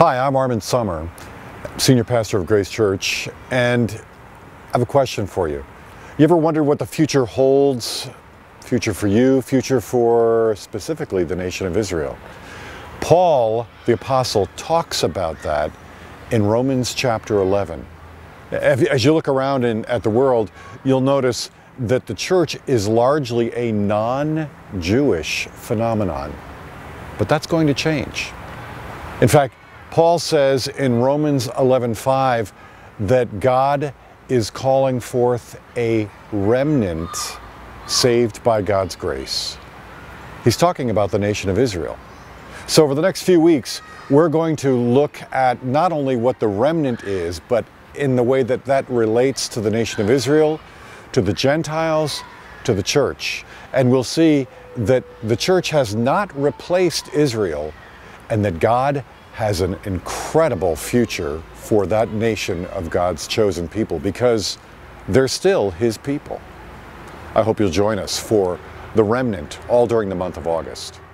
Hi, I'm Armin Sommer, Senior Pastor of Grace Church, and I have a question for you. You ever wondered what the future holds? Future for you, future for specifically the nation of Israel. Paul, the apostle, talks about that in Romans chapter 11. As you look around at the world, you'll notice that the church is largely a non-Jewish phenomenon. But that's going to change. In fact, Paul says in Romans 11:5 that God is calling forth a remnant saved by God's grace. He's talking about the nation of Israel. So over the next few weeks, we're going to look at not only what the remnant is, but in the way that that relates to the nation of Israel, to the Gentiles, to the church. And we'll see that the church has not replaced Israel, and that God has an incredible future for that nation of God's chosen people, because they're still His people. I hope you'll join us for the remnant all during the month of August.